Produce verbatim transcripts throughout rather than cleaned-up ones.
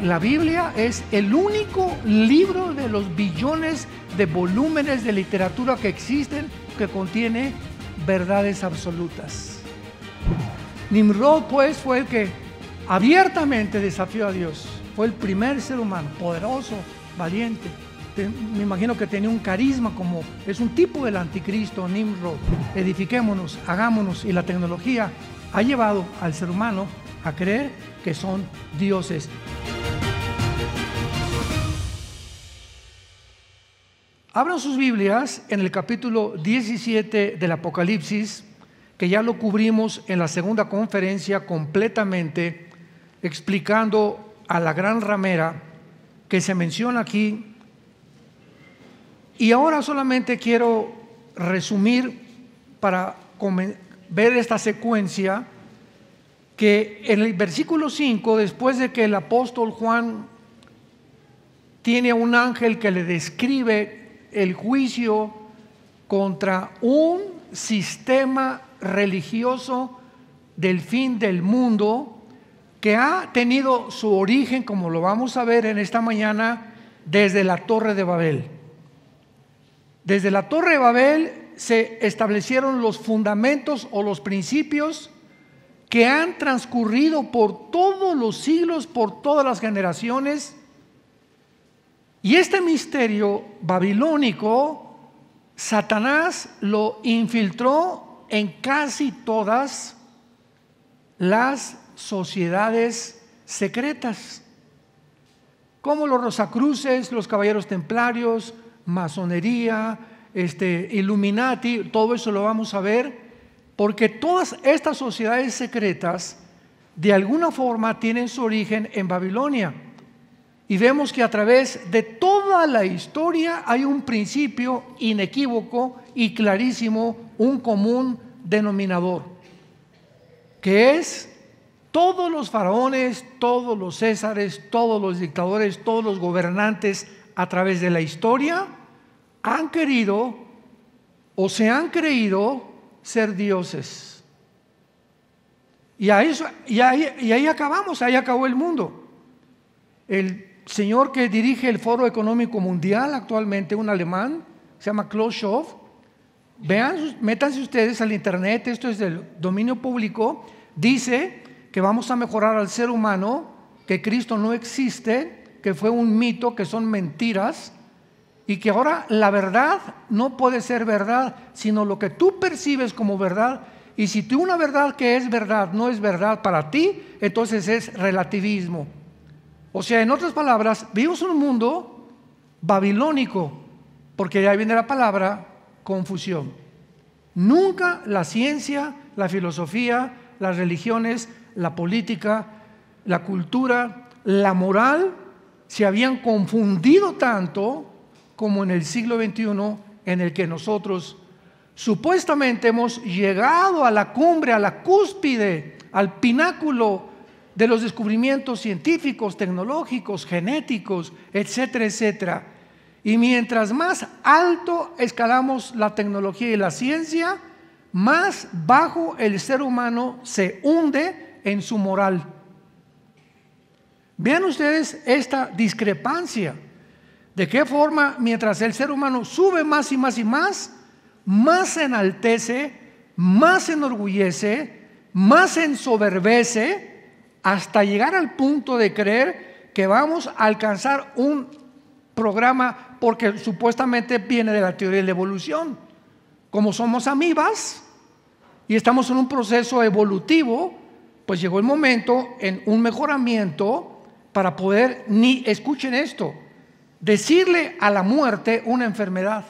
la Biblia es el único libro de los billones de volúmenes de literatura que existen que contiene verdades absolutas. Nimrod, pues, fue el que abiertamente desafió a Dios. Fue el primer ser humano, poderoso, valiente. Me imagino que tenía un carisma, como es un tipo del anticristo, Nimrod. Edifiquémonos, hagámonos, y la tecnología ha llevado al ser humano a creer que son dioses. Abran sus Biblias en el capítulo diecisiete del Apocalipsis, que ya lo cubrimos en la segunda conferencia completamente, explicando a la gran ramera que se menciona aquí. Y ahora solamente quiero resumir para ver esta secuencia, que en el versículo cinco, después de que el apóstol Juan tiene un ángel que le describe el juicio contra un sistema religioso del fin del mundo, que ha tenido su origen, como lo vamos a ver en esta mañana, desde la Torre de Babel. Desde la Torre de Babel se establecieron los fundamentos o los principios que han transcurrido por todos los siglos, por todas las generaciones. Y este misterio babilónico, Satanás lo infiltró en casi todas las sociedades secretas, como los Rosacruces, los Caballeros Templarios, masonería, este, Illuminati. Todo eso lo vamos a ver, porque todas estas sociedades secretas de alguna forma tienen su origen en Babilonia. Y vemos que a través de toda la historia hay un principio inequívoco y clarísimo, un común denominador, que es: todos los faraones, todos los césares, todos los dictadores, todos los gobernantes a través de la historia han querido o se han creído ser dioses. Y ahí, y ahí, y ahí acabamos, ahí acabó el mundo. El señor que dirige el Foro Económico Mundial actualmente, un alemán, se llama Klaus Schwab. Vean, métanse ustedes al internet, esto es del dominio público. Dice que vamos a mejorar al ser humano, que Cristo no existe, que fue un mito, que son mentiras, y que ahora la verdad no puede ser verdad, sino lo que tú percibes como verdad. Y si tú una verdad que es verdad no es verdad para ti, entonces es relativismo. O sea, en otras palabras, vivimos en un mundo babilónico, porque de ahí viene la palabra confusión. Nunca la ciencia, la filosofía, las religiones, la política, la cultura, la moral se habían confundido tanto como en el siglo veintiuno, en el que nosotros supuestamente hemos llegado a la cumbre, a la cúspide, al pináculo de los descubrimientos científicos, tecnológicos, genéticos, etcétera, etcétera. Y mientras más alto escalamos la tecnología y la ciencia, más bajo el ser humano se hunde en su moral. Vean ustedes esta discrepancia. ¿De qué forma, mientras el ser humano sube más y más y más, más se enaltece, más se enorgullece, más se ensoberbece, hasta llegar al punto de creer que vamos a alcanzar un programa, porque supuestamente viene de la teoría de la evolución? Como somos amibas y estamos en un proceso evolutivo, pues llegó el momento en un mejoramiento para poder, ni escuchen esto, decirle a la muerte una enfermedad.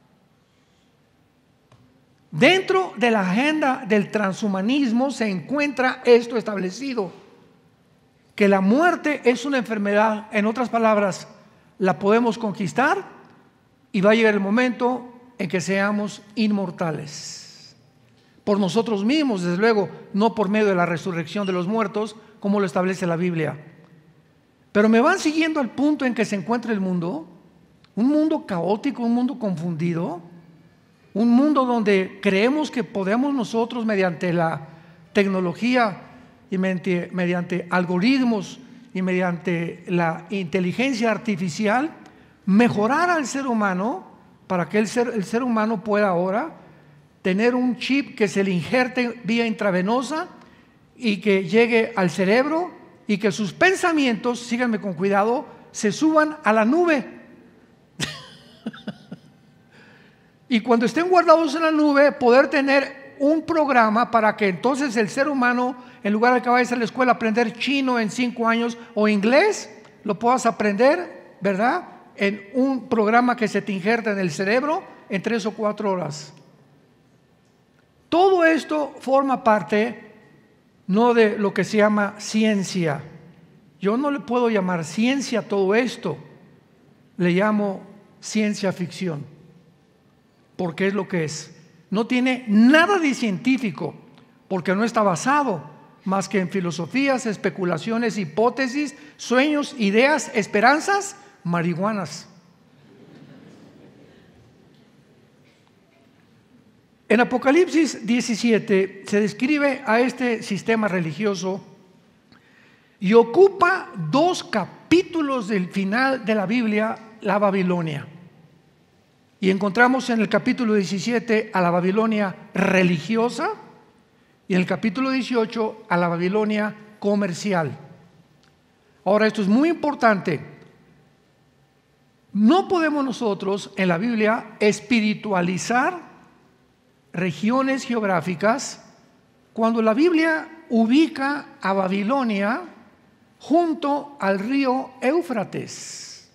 Dentro de la agenda del transhumanismo se encuentra esto establecido, que la muerte es una enfermedad. En otras palabras, la podemos conquistar y va a llegar el momento en que seamos inmortales. Por nosotros mismos, desde luego, no por medio de la resurrección de los muertos, como lo establece la Biblia. Pero me van siguiendo al punto en que se encuentra el mundo, un mundo caótico, un mundo confundido, un mundo donde creemos que podemos nosotros, mediante la tecnología y mediante, mediante algoritmos y mediante la inteligencia artificial mejorar al ser humano para que el ser, el ser humano pueda ahora tener un chip que se le injerte vía intravenosa y que llegue al cerebro y que sus pensamientos, síganme con cuidado, se suban a la nube. Y cuando estén guardados en la nube, poder tener un programa para que entonces el ser humano, en lugar de que vayas a la escuela a aprender chino en cinco años o inglés, lo puedas aprender, ¿verdad?, en un programa que se te injerta en el cerebro en tres o cuatro horas. Todo esto forma parte no de lo que se llama ciencia. Yo no le puedo llamar ciencia a todo esto, le llamo ciencia ficción, porque es lo que es. No tiene nada de científico, porque no está basado más que en filosofías, especulaciones, hipótesis, sueños, ideas, esperanzas, marihuanas. En Apocalipsis diecisiete se describe a este sistema religioso y ocupa dos capítulos del final de la Biblia, la Babilonia. Y encontramos en el capítulo diecisiete a la Babilonia religiosa y en el capítulo dieciocho a la Babilonia comercial. Ahora, esto es muy importante. No podemos nosotros en la Biblia espiritualizar regiones geográficas cuando la Biblia ubica a Babilonia junto al río Éufrates.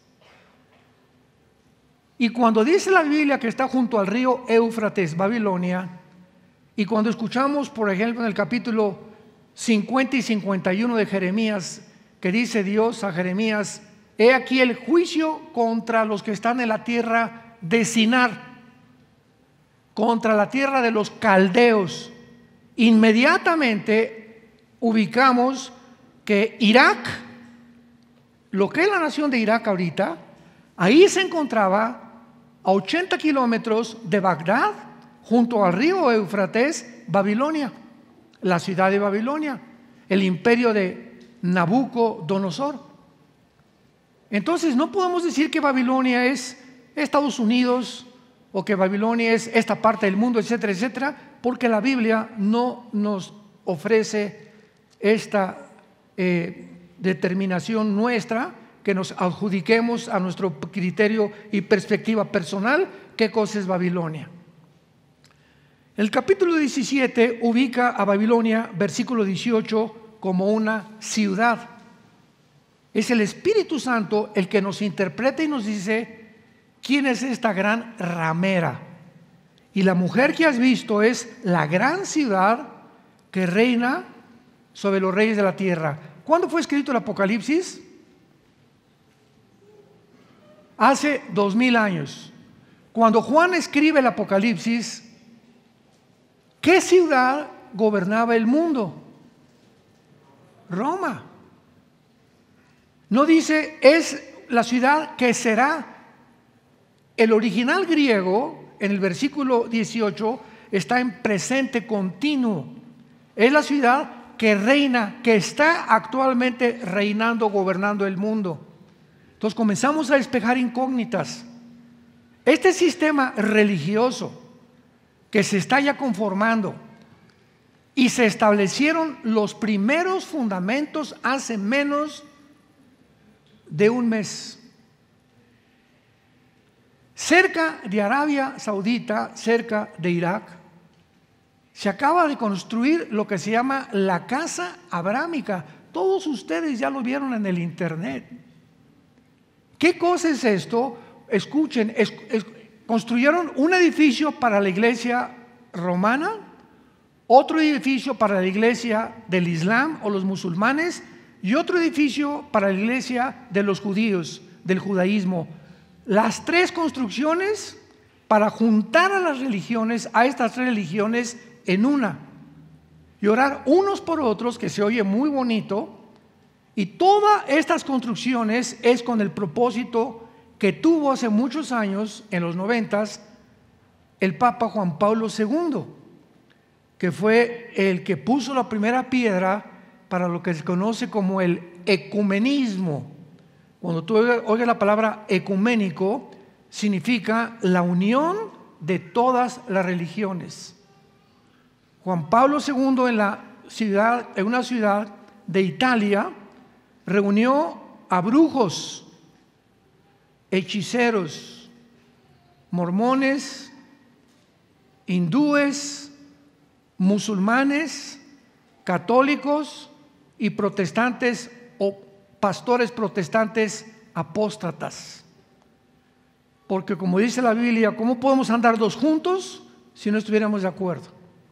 Y cuando dice la Biblia que está junto al río Éufrates, Babilonia, y cuando escuchamos, por ejemplo, en el capítulo cincuenta y cincuenta y uno de Jeremías, que dice Dios a Jeremías: he aquí el juicio contra los que están en la tierra de Sinar, contra la tierra de los caldeos. Inmediatamente ubicamos que Irak, lo que es la nación de Irak ahorita, ahí se encontraba a ochenta kilómetros de Bagdad, junto al río Éufrates, Babilonia, la ciudad de Babilonia, el imperio de Nabucodonosor. Entonces no podemos decir que Babilonia es Estados Unidos o que Babilonia es esta parte del mundo, etcétera, etcétera, porque la Biblia no nos ofrece esta eh, determinación nuestra, que nos adjudiquemos a nuestro criterio y perspectiva personal qué cosa es Babilonia. El capítulo diecisiete ubica a Babilonia, versículo dieciocho, como una ciudad. Es el Espíritu Santo el que nos interpreta y nos dice quién es esta gran ramera. Y la mujer que has visto es la gran ciudad que reina sobre los reyes de la tierra. ¿Cuándo fue escrito el Apocalipsis? Hace dos mil años. Cuando Juan escribe el Apocalipsis, ¿qué ciudad gobernaba el mundo? Roma. No dice es la ciudad que será. El original griego, en el versículo dieciocho, está en presente continuo. Es la ciudad que reina, que está actualmente reinando, gobernando el mundo. Entonces comenzamos a despejar incógnitas. Este sistema religioso que se está ya conformando y se establecieron los primeros fundamentos hace menos de un mes. Cerca de Arabia Saudita, cerca de Irak, se acaba de construir lo que se llama la Casa Abrámica. Todos ustedes ya lo vieron en el internet. ¿Qué cosa es esto? Escuchen, es, es, construyeron un edificio para la iglesia romana, otro edificio para la iglesia del Islam o los musulmanes y otro edificio para la iglesia de los judíos, del judaísmo. Las tres construcciones para juntar a las religiones, a estas tres religiones en una, y orar unos por otros, que se oye muy bonito. Y todas estas construcciones es con el propósito que tuvo hace muchos años, en los noventas, el Papa Juan Pablo segundo, que fue el que puso la primera piedra para lo que se conoce como el ecumenismo. Cuando tú oigas la palabra ecuménico, significa la unión de todas las religiones. Juan Pablo segundo en la ciudad, en una ciudad de Italia, reunió a brujos, hechiceros, mormones, hindúes, musulmanes, católicos y protestantes o pastores protestantes apóstatas. Porque como dice la Biblia, ¿cómo podemos andar dos juntos si no estuviéramos de acuerdo?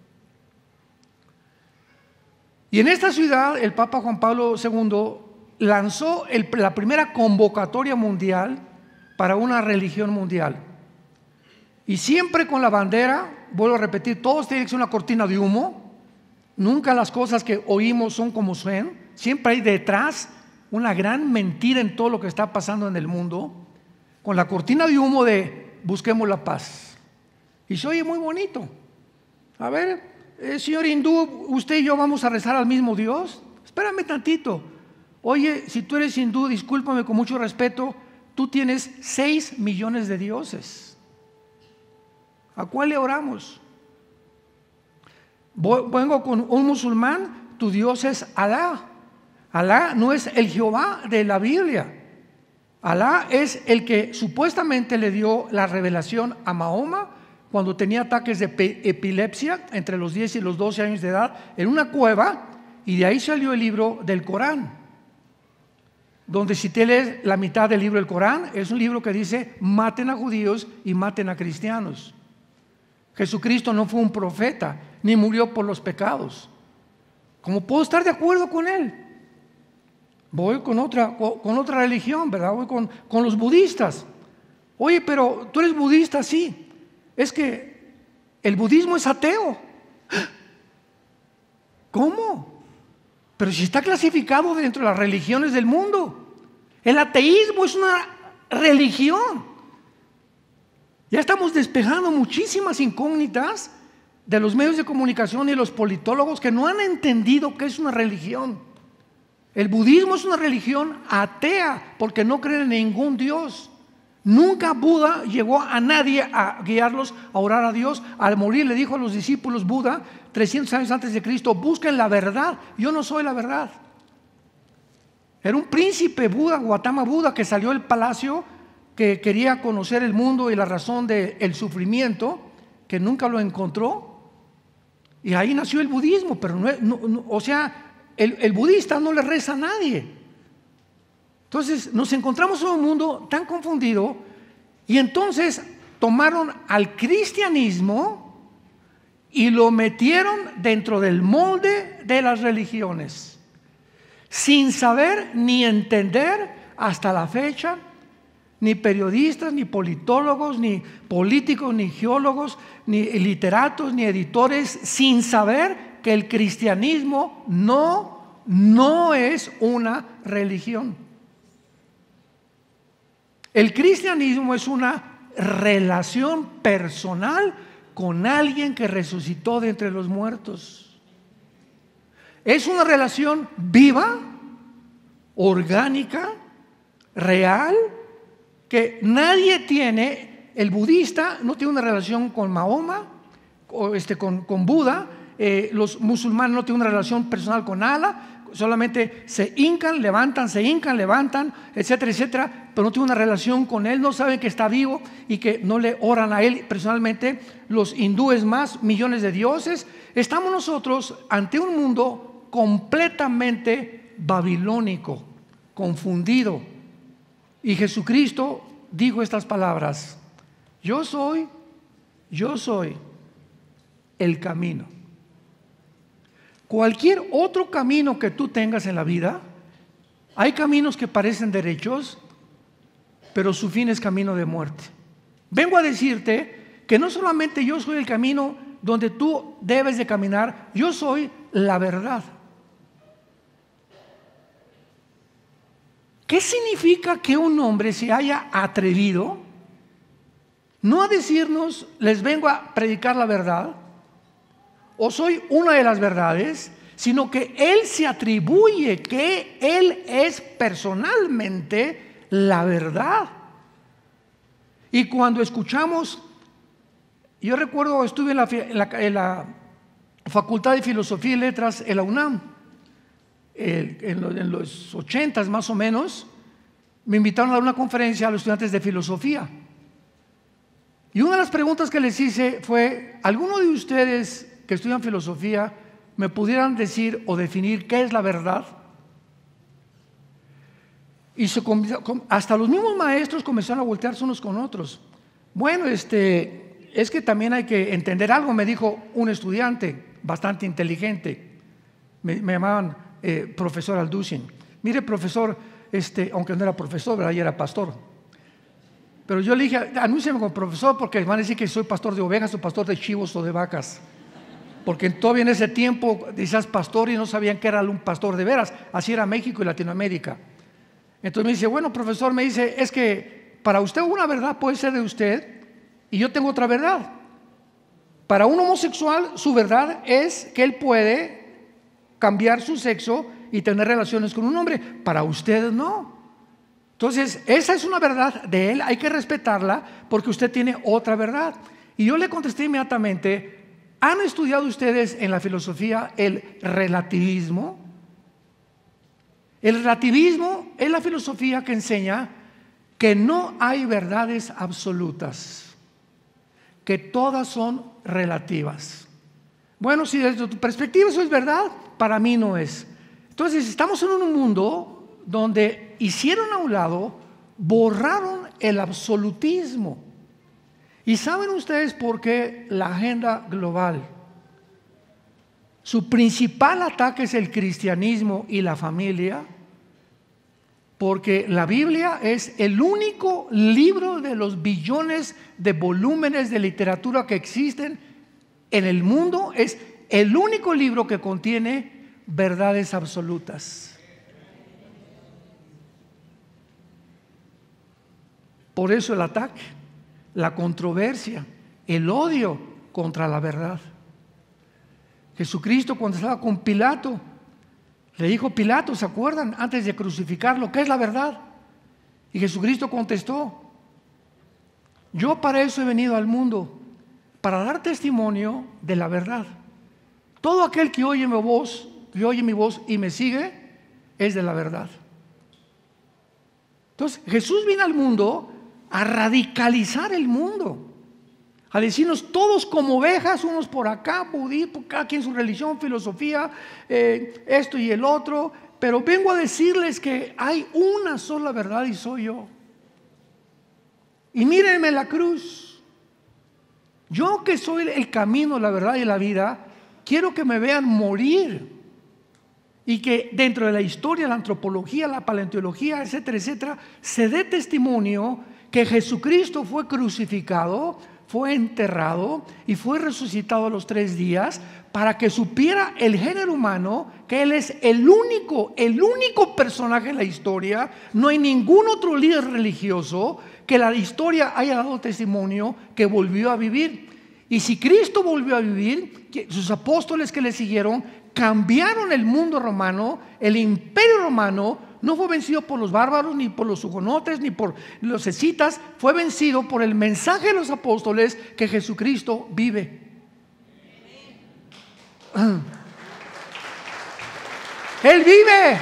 Y en esta ciudad el Papa Juan Pablo segundo lanzó el, la primera convocatoria mundial para una religión mundial. Y siempre con la bandera, vuelvo a repetir, todos tienen que ser una cortina de humo. Nunca las cosas que oímos son como son. Siempre hay detrás una gran mentira en todo lo que está pasando en el mundo, con la cortina de humo de busquemos la paz. Y se oye muy bonito. A ver, eh, señor hindú, usted y yo vamos a rezar al mismo Dios. Espérame tantito. Oye, si tú eres hindú, discúlpame con mucho respeto, tú tienes seis millones de dioses. ¿A cuál le oramos? Vengo con un musulmán, tu Dios es Alá. Alá no es el Jehová de la Biblia. Alá es el que supuestamente le dio la revelación a Mahoma cuando tenía ataques de epilepsia entre los diez y los doce años de edad en una cueva, y de ahí salió el libro del Corán, donde si te lees la mitad del libro del Corán, es un libro que dice maten a judíos y maten a cristianos. Jesucristo no fue un profeta, ni murió por los pecados. ¿Cómo puedo estar de acuerdo con él? Voy con otra, con otra religión, ¿verdad? Voy con, con los budistas. Oye, pero tú eres budista, sí. Es que el budismo es ateo. ¿Cómo? Pero si está clasificado dentro de las religiones del mundo. El ateísmo es una religión. Ya estamos despejando muchísimas incógnitas de los medios de comunicación y los politólogos que no han entendido qué es una religión. El budismo es una religión atea porque no creen en ningún Dios. Nunca Buda llegó a nadie a guiarlos a orar a Dios. Al morir le dijo a los discípulos Buda, trescientos años antes de Cristo, busquen la verdad, yo no soy la verdad. Era un príncipe Buda, Gautama Buda, que salió del palacio, que quería conocer el mundo y la razón del sufrimiento, que nunca lo encontró, y ahí nació el budismo. Pero no, no, no, o sea, el, el budista no le reza a nadie. Entonces nos encontramos en un mundo tan confundido, y entonces tomaron al cristianismo y lo metieron dentro del molde de las religiones, sin saber ni entender hasta la fecha. Ni periodistas, ni politólogos, ni políticos, ni geólogos, ni literatos, ni editores, sin saber que el cristianismo no, no es una religión. El cristianismo es una relación personal con alguien que resucitó de entre los muertos. Es una relación viva, orgánica, real, que nadie tiene. El budista no tiene una relación con Mahoma, o este, con, con Buda. Eh, los musulmanes no tienen una relación personal con Allah, solamente se hincan, levantan, se hincan, levantan, etcétera, etcétera, pero no tienen una relación con él, no saben que está vivo y que no le oran a él personalmente. Los hindúes más, millones de dioses. Estamos nosotros ante un mundo completamente babilónico, confundido. Y Jesucristo dijo estas palabras: yo soy, yo soy el camino. Cualquier otro camino que tú tengas en la vida, hay caminos que parecen derechos, pero su fin es camino de muerte. Vengo a decirte que no solamente yo soy el camino donde tú debes de caminar, yo soy la verdad. ¿Qué significa que un hombre se haya atrevido no a decirnos les vengo a predicar la verdad o soy una de las verdades, sino que Él se atribuye que Él es personalmente la verdad. Y cuando escuchamos, yo recuerdo, estuve en la, en la, en la Facultad de Filosofía y Letras en la UNAM, el, en, lo, en los ochentas más o menos, me invitaron a dar una conferencia a los estudiantes de filosofía. Y una de las preguntas que les hice fue: ¿alguno de ustedes que estudian filosofía me pudieran decir o definir qué es la verdad? Y se, hasta los mismos maestros comenzaron a voltearse unos con otros. Bueno, este, es que también hay que entender algo, me dijo un estudiante bastante inteligente. Me, me llamaban eh, profesor Alducin. Mire, profesor, este, aunque no era profesor, ¿verdad? Ya era pastor. Pero yo le dije: anúnciame como profesor, porque van a decir que soy pastor de ovejas o pastor de chivos o de vacas. Porque todavía en ese tiempo decías pastor y no sabían que era un pastor de veras. Así era México y Latinoamérica. Entonces me dice: bueno, profesor, me dice, es que para usted una verdad puede ser de usted y yo tengo otra verdad. Para un homosexual su verdad es que él puede cambiar su sexo y tener relaciones con un hombre. Para usted no. Entonces esa es una verdad de él, hay que respetarla porque usted tiene otra verdad. Y yo le contesté inmediatamente: ¿han estudiado ustedes en la filosofía el relativismo? El relativismo es la filosofía que enseña que no hay verdades absolutas, que todas son relativas. Bueno, si desde tu perspectiva eso es verdad, para mí no es. Entonces estamos en un mundo donde hicieron a un lado, borraron el absolutismo. ¿Y saben ustedes por qué la agenda global? Su principal ataque es el cristianismo y la familia, porque la Biblia es el único libro de los billones de volúmenes de literatura que existen en el mundo, es el único libro que contiene verdades absolutas. Por eso el ataque, la controversia, el odio contra la verdad. Jesucristo, cuando estaba con Pilato, le dijo: Pilato, ¿se acuerdan? Antes de crucificarlo, ¿qué es la verdad? Y Jesucristo contestó: yo para eso he venido al mundo, para dar testimonio de la verdad. Todo aquel que oye mi voz, que oye mi voz y me sigue, es de la verdad. Entonces Jesús vino al mundo a radicalizar el mundo, a decirnos todos como ovejas, unos por acá, budismo, cada quien su religión, filosofía, eh, esto y el otro, pero vengo a decirles que hay una sola verdad y soy yo. Y mírenme la cruz. Yo que soy el camino, la verdad y la vida, quiero que me vean morir y que dentro de la historia, la antropología, la paleontología, etcétera, etcétera, se dé testimonio que Jesucristo fue crucificado, fue enterrado y fue resucitado a los tres días para que supiera el género humano que Él es el único, el único personaje en la historia. No hay ningún otro líder religioso que la historia haya dado testimonio que volvió a vivir. Y si Cristo volvió a vivir, sus apóstoles que le siguieron cambiaron el mundo romano. El imperio romano no fue vencido por los bárbaros, ni por los hugonotes, ni por los escitas. Fue vencido por el mensaje de los apóstoles que Jesucristo vive. Él vive.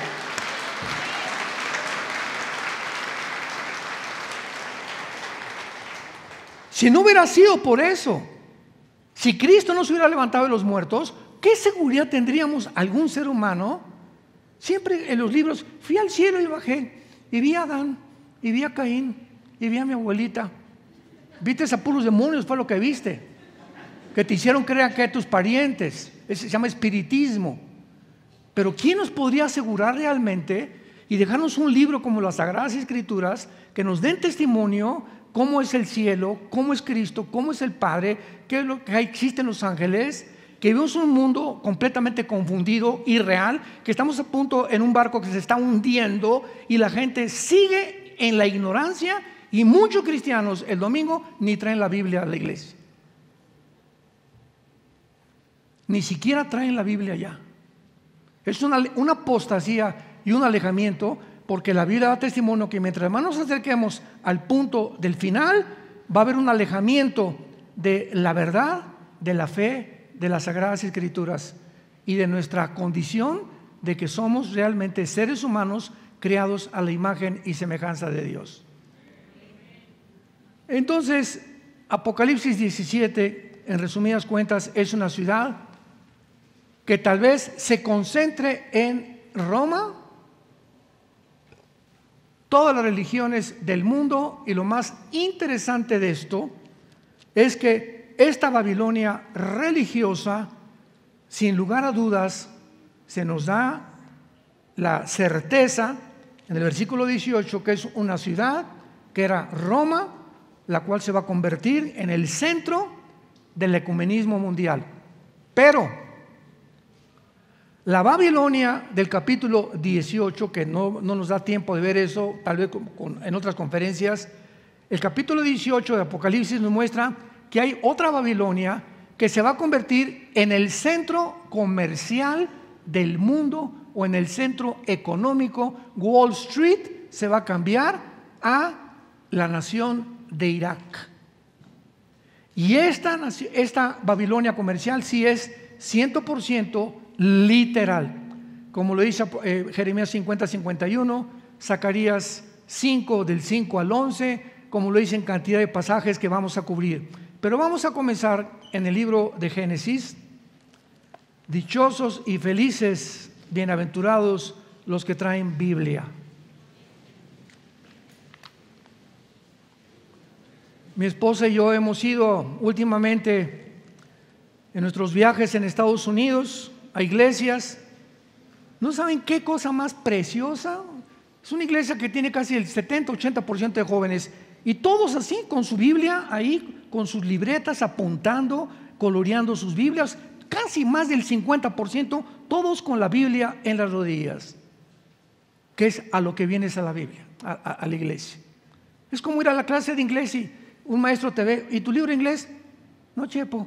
Si no hubiera sido por eso, si Cristo no se hubiera levantado de los muertos, ¿qué seguridad tendríamos algún ser humano? Siempre en los libros, fui al cielo y bajé, y vi a Adán, y vi a Caín, y vi a mi abuelita. Viste a puros demonios, fue lo que viste, que te hicieron creer que tus parientes. Se llama espiritismo. Pero ¿quién nos podría asegurar realmente y dejarnos un libro como las Sagradas Escrituras que nos den testimonio cómo es el cielo, cómo es Cristo, cómo es el Padre, qué es lo que existen los ángeles? Que vivimos un mundo completamente confundido, irreal, que estamos a punto en un barco que se está hundiendo y la gente sigue en la ignorancia, y muchos cristianos el domingo ni traen la Biblia a la iglesia. Ni siquiera traen la Biblia ya. Es una, una apostasía y un alejamiento, porque la Biblia da testimonio que mientras más nos acerquemos al punto del final, va a haber un alejamiento de la verdad, de la fe, de las Sagradas Escrituras y de nuestra condición de que somos realmente seres humanos creados a la imagen y semejanza de Dios. Entonces, Apocalipsis diecisiete, en resumidas cuentas, es una ciudad que tal vez se concentre en Roma, todas las religiones del mundo, y lo más interesante de esto es que esta Babilonia religiosa, sin lugar a dudas, se nos da la certeza en el versículo dieciocho que es una ciudad que era Roma, la cual se va a convertir en el centro del ecumenismo mundial. Pero la Babilonia del capítulo dieciocho, que no, no nos da tiempo de ver eso, tal vez con, con, en otras conferencias, el capítulo dieciocho de Apocalipsis nos muestra que hay otra Babilonia que se va a convertir en el centro comercial del mundo o en el centro económico. Wall Street se va a cambiar a la nación de Irak. Y esta, esta Babilonia comercial sí es cien por ciento literal, como lo dice eh, Jeremías cincuenta, cincuenta y uno, Zacarías cinco del cinco al once, como lo dice en cantidad de pasajes que vamos a cubrir. Pero vamos a comenzar en el libro de Génesis. Dichosos y felices, bienaventurados los que traen Biblia. Mi esposa y yo hemos ido últimamente en nuestros viajes en Estados Unidos a iglesias. ¿No saben qué cosa más preciosa? Es una iglesia que tiene casi el setenta, ochenta por ciento de jóvenes, y todos así, con su Biblia ahí, con sus libretas, apuntando, coloreando sus Biblias, casi más del cincuenta por ciento, todos con la Biblia en las rodillas, que es a lo que vienes a la Biblia, a, a, a la iglesia. Es como ir a la clase de inglés y un maestro te ve, ¿y tu libro de inglés? No, chepo.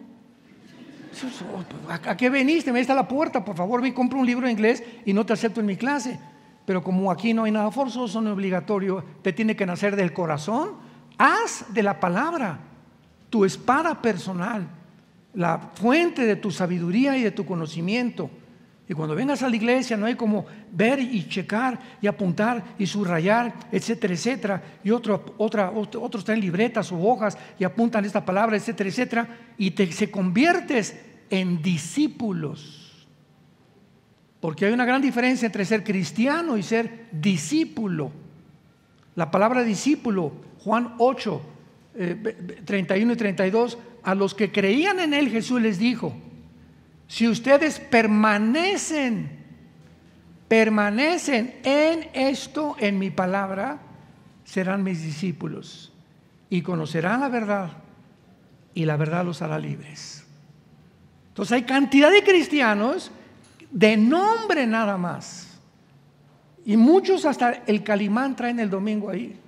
¿A qué veniste? Me está a la puerta, por favor, ve y compra un libro de inglés y no te acepto en mi clase. Pero como aquí no hay nada forzoso ni obligatorio, te tiene que nacer del corazón. Haz de la palabra tu espada personal, la fuente de tu sabiduría y de tu conocimiento. Y cuando vengas a la iglesia no hay como ver y checar y apuntar y subrayar, etcétera, etcétera. Y otro, otra, otro, otros traen libretas o hojas y apuntan esta palabra, etcétera, etcétera. Y te se conviertes en discípulos. Porque hay una gran diferencia entre ser cristiano y ser discípulo. La palabra discípulo, Juan ocho, eh, treinta y uno y treinta y dos, a los que creían en él Jesús les dijo: si ustedes permanecen, permanecen en esto, en mi palabra, serán mis discípulos y conocerán la verdad y la verdad los hará libres. Entonces hay cantidad de cristianos de nombre nada más, y muchos hasta el Calimán traen el domingo ahí.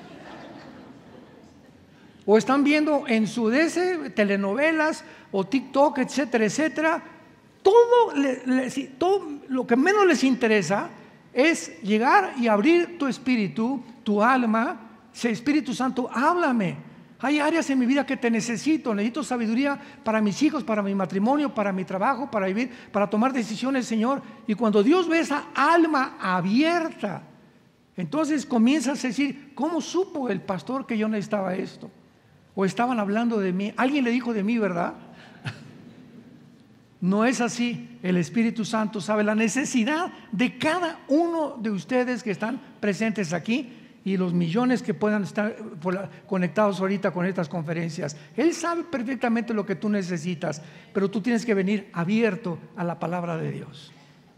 O están viendo en su D S telenovelas o TikTok, etcétera, etcétera. Todo, le, le, todo lo que menos les interesa es llegar y abrir tu espíritu, tu alma. Dice: Espíritu Santo, háblame. Hay áreas en mi vida que te necesito. Necesito sabiduría para mis hijos, para mi matrimonio, para mi trabajo, para vivir, para tomar decisiones, Señor. Y cuando Dios ve esa alma abierta, entonces comienzas a decir: ¿cómo supo el pastor que yo necesitaba esto? O estaban hablando de mí, alguien le dijo de mí, ¿verdad? No es así. El Espíritu Santo sabe la necesidad de cada uno de ustedes que están presentes aquí y los millones que puedan estar conectados ahorita con estas conferencias. Él sabe perfectamente lo que tú necesitas, pero tú tienes que venir abierto a la palabra de Dios.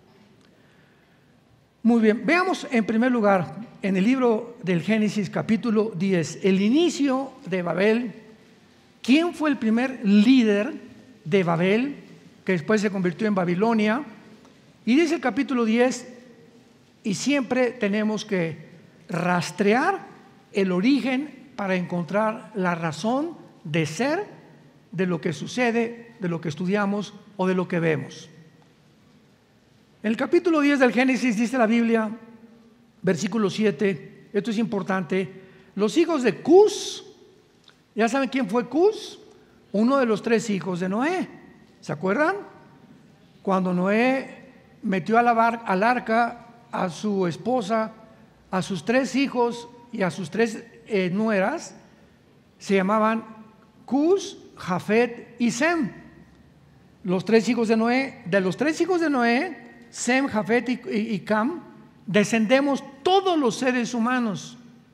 Muy bien, veamos en primer lugar en el libro del Génesis capítulo diez, el inicio de Babel. ¿Quién fue el primer líder de Babel, que después se convirtió en Babilonia? Y dice el capítulo diez, y siempre tenemos que rastrear el origen para encontrar la razón de ser de lo que sucede, de lo que estudiamos o de lo que vemos. En el capítulo diez del Génesis dice la Biblia, versículo siete, esto es importante, los hijos de Cus, ¿ya saben quién fue Cus? Uno de los tres hijos de Noé, ¿se acuerdan? Cuando Noé metió a la bar, al arca a su esposa, a sus tres hijos y a sus tres eh, nueras, se llamaban Cus, Jafet y Sem. Los tres hijos de Noé, de los tres hijos de Noé, Sem, Jafet y, y, y Cam, descendemos todos los seres humanos.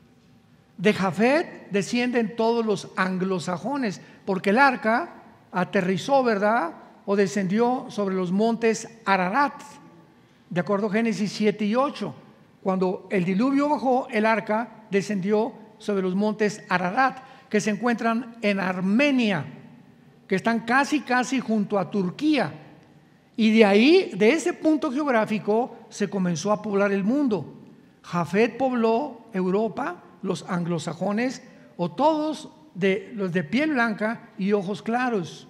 De Jafet descienden todos los anglosajones, porque el arca aterrizó, ¿verdad? O descendió sobre los montes Ararat, de acuerdo a Génesis siete y ocho. Cuando el diluvio bajó, el arca descendió sobre los montes Ararat, que se encuentran en Armenia, que están casi, casi junto a Turquía. Y de ahí, de ese punto geográfico, se comenzó a poblar el mundo. Jafet pobló Europa, los anglosajones, o todos de, los de piel blanca y ojos claros.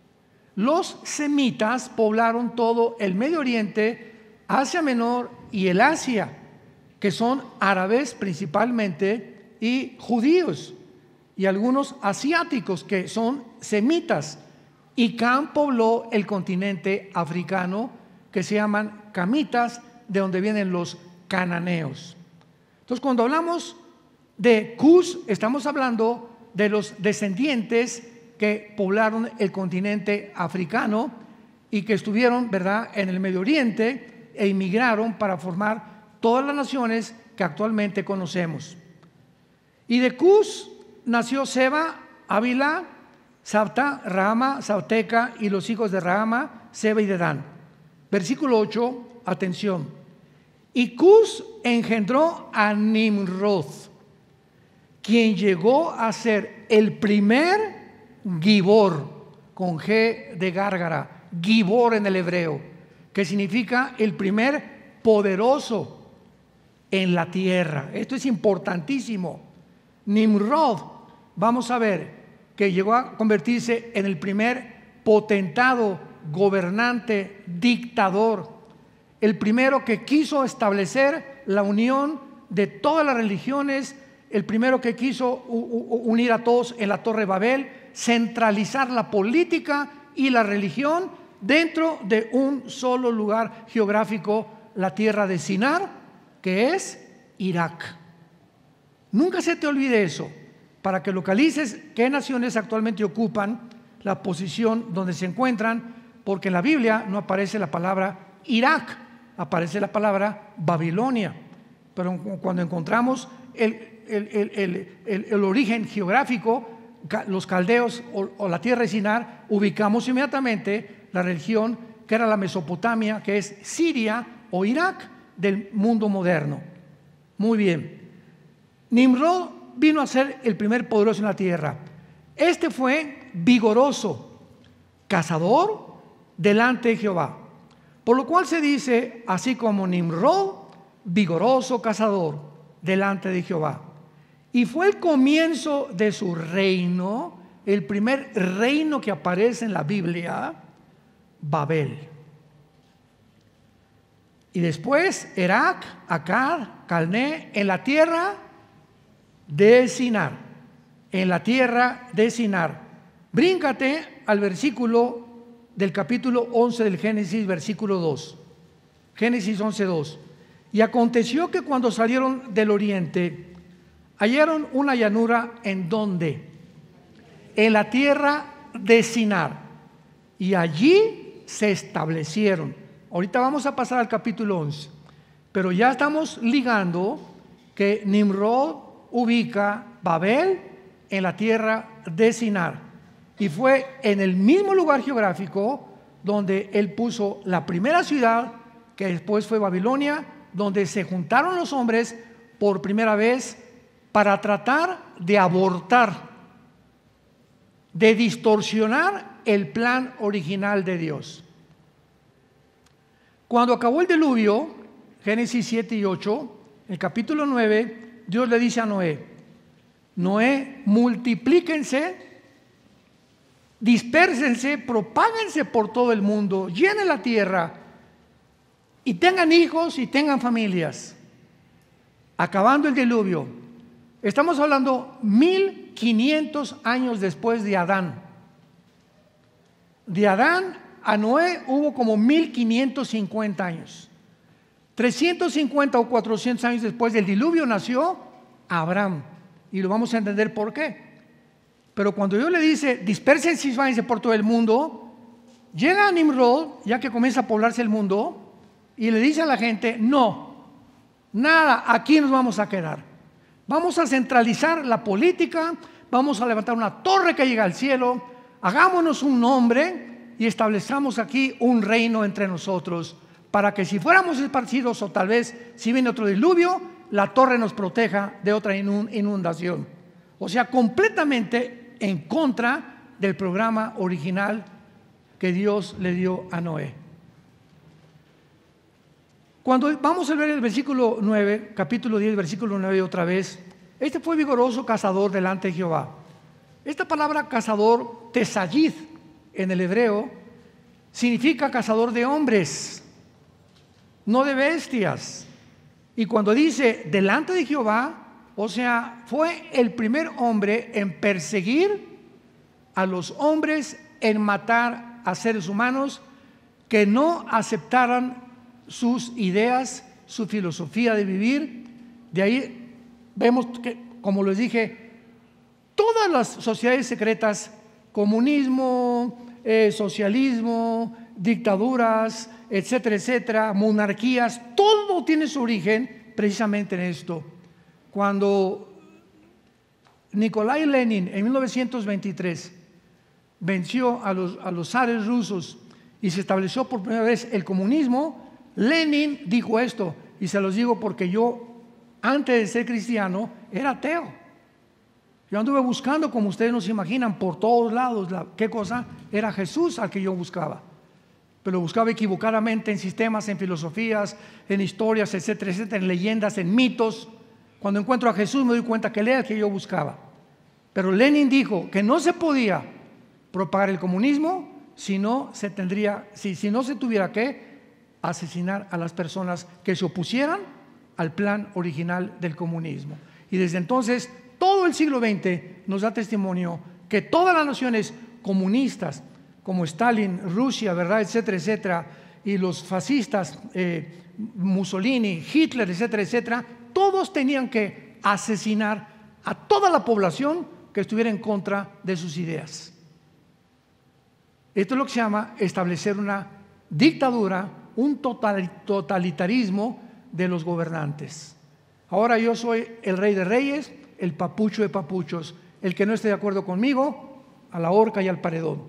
Los semitas poblaron todo el Medio Oriente, Asia Menor y el Asia, que son árabes principalmente, y judíos, y algunos asiáticos que son semitas. Y Cam pobló el continente africano, que se llaman camitas, de donde vienen los cananeos. Entonces, cuando hablamos de Cus, estamos hablando de los descendientes que poblaron el continente africano y que estuvieron, ¿verdad?, en el Medio Oriente e inmigraron para formar todas las naciones que actualmente conocemos. Y de Cus nació Seba, Ávila, Sabta, Rahama, Sauteca y los hijos de Rahama, Seba y Dedán. Versículo ocho, atención. Y Cus engendró a Nimrod, quien llegó a ser el primer Gibor, con G de gárgara, Gibor en el hebreo, que significa el primer poderoso en la tierra. Esto es importantísimo. Nimrod, vamos a ver, que llegó a convertirse en el primer potentado, gobernante, dictador, el primero que quiso establecer la unión de todas las religiones, el primero que quiso unir a todos en la Torre Babel, centralizar la política y la religión dentro de un solo lugar geográfico, la tierra de Sinar, que es Irak. Nunca se te olvide eso, para que localices qué naciones actualmente ocupan la posición donde se encuentran, porque en la Biblia no aparece la palabra Irak, aparece la palabra Babilonia. Pero cuando encontramos el, el, el, el, el, el origen geográfico, los caldeos o, o la tierra de Sinar, ubicamos inmediatamente la región que era la Mesopotamia, que es Siria o Irak del mundo moderno. Muy bien. Nimrod vino a ser el primer poderoso en la tierra. Este fue vigoroso, cazador delante de Jehová. Por lo cual se dice, así como Nimrod, vigoroso cazador delante de Jehová. Y fue el comienzo de su reino, el primer reino que aparece en la Biblia, Babel. Y después Erak, Akkad, Calné, en la tierra de Sinar, en la tierra de Sinar. Bríncate al versículo del capítulo once del Génesis, versículo dos. Génesis once, dos. Y aconteció que cuando salieron del oriente, hallaron una llanura en donde, en la tierra de Sinar, y allí se establecieron. Ahorita vamos a pasar al capítulo once, pero ya estamos ligando que Nimrod ubica Babel en la tierra de Sinar, y fue en el mismo lugar geográfico donde él puso la primera ciudad, que después fue Babilonia, donde se juntaron los hombres por primera vez para tratar de abortar, de distorsionar el plan original de Dios. Cuando acabó el diluvio, Génesis siete y ocho, el capítulo nueve, Dios le dice a Noé: Noé, multiplíquense, dispérsense, propáguense por todo el mundo, llenen la tierra y tengan hijos y tengan familias. Acabando el diluvio. Estamos hablando mil quinientos años después de Adán. De Adán a Noé hubo como mil quinientos cincuenta años. trescientos cincuenta o cuatrocientos años después del diluvio nació Abraham. Y lo vamos a entender por qué. Pero cuando Dios le dice, dispérsense y váyanse por todo el mundo, llega Nimrod, ya que comienza a poblarse el mundo, y le dice a la gente, no, nada, aquí nos vamos a quedar. Vamos a centralizar la política, vamos a levantar una torre que llega al cielo, hagámonos un nombre y establezcamos aquí un reino entre nosotros, para que si fuéramos esparcidos o tal vez si viene otro diluvio, la torre nos proteja de otra inundación. O sea, completamente en contra del programa original que Dios le dio a Noé. Cuando vamos a ver el versículo nueve, capítulo diez, versículo nueve otra vez, este fue vigoroso cazador delante de Jehová. Esta palabra cazador, tesayid, en el hebreo, significa cazador de hombres, no de bestias. Y cuando dice delante de Jehová, o sea, fue el primer hombre en perseguir a los hombres, en matar a seres humanos que no aceptaran sus ideas, su filosofía de vivir. De ahí vemos que, como les dije, todas las sociedades secretas, comunismo, eh, socialismo, dictaduras, etcétera, etcétera, monarquías, todo tiene su origen precisamente en esto. Cuando Nikolai Lenin en mil novecientos veintitrés venció a los, a los zares rusos y se estableció por primera vez el comunismo, Lenin dijo esto, y se los digo porque yo, antes de ser cristiano, era ateo. Yo anduve buscando, como ustedes no se imaginan, por todos lados, la, ¿qué cosa? Era Jesús al que yo buscaba. Pero buscaba equivocadamente en sistemas, en filosofías, en historias, etcétera, etcétera, en leyendas, en mitos. Cuando encuentro a Jesús me doy cuenta que él era el que yo buscaba. Pero Lenin dijo que no se podía propagar el comunismo si no se tendría, si, si no se tuviera que asesinar a las personas que se opusieran al plan original del comunismo. Y desde entonces todo el siglo veinte nos da testimonio que todas las naciones comunistas, como Stalin, Rusia, ¿verdad?, etcétera, etcétera, y los fascistas, eh, Mussolini, Hitler, etcétera, etcétera, todos tenían que asesinar a toda la población que estuviera en contra de sus ideas. Esto es lo que se llama establecer una dictadura, un totalitarismo de los gobernantes. Ahora yo soy el rey de reyes, el papucho de papuchos. El que no esté de acuerdo conmigo, a la horca y al paredón.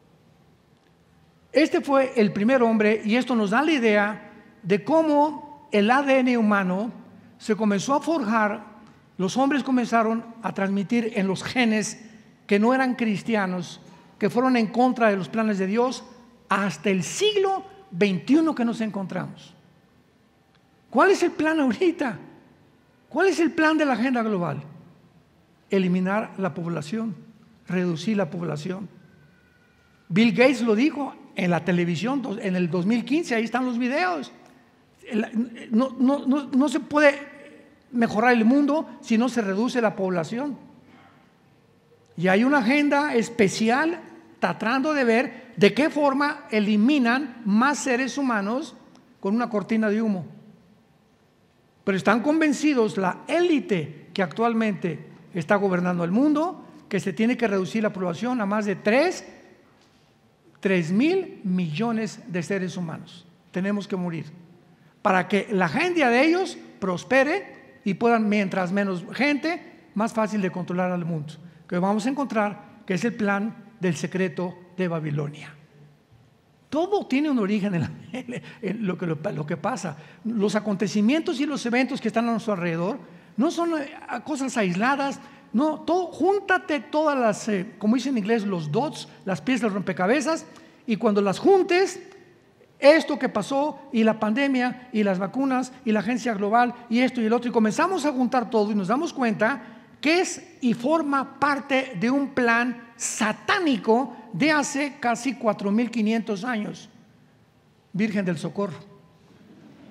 Este fue el primer hombre, y esto nos da la idea de cómo el A D N humano se comenzó a forjar. Los hombres comenzaron a transmitir en los genes que no eran cristianos, que fueron en contra de los planes de Dios, hasta el siglo veintiuno que nos encontramos. ¿Cuál es el plan ahorita? ¿Cuál es el plan de la agenda global? Eliminar la población, reducir la población. Bill Gates lo dijo en la televisión en el dos mil quince, ahí están los videos. No, no, no, no se puede mejorar el mundo si no se reduce la población. Y hay una agenda especial tratando de ver de qué forma eliminan más seres humanos con una cortina de humo. Pero están convencidos la élite que actualmente está gobernando el mundo, que se tiene que reducir la población a más de tres, tres mil millones de seres humanos. Tenemos que morir para que la agenda de ellos prospere y puedan, mientras menos gente, más fácil de controlar al mundo. Que vamos a encontrar que es el plan del secreto de Babilonia. Todo tiene un origen en, la, en lo, que, lo, lo que pasa. Los acontecimientos y los eventos que están a nuestro alrededor no son cosas aisladas. No, todo, júntate todas las, eh, como dicen en inglés, los dots, las piezas del rompecabezas, y cuando las juntes, esto que pasó, y la pandemia, y las vacunas, y la agencia global, y esto y el otro, y comenzamos a juntar todo y nos damos cuenta que es y forma parte de un plan satánico de hace casi cuatro mil quinientos años. Virgen del Socorro.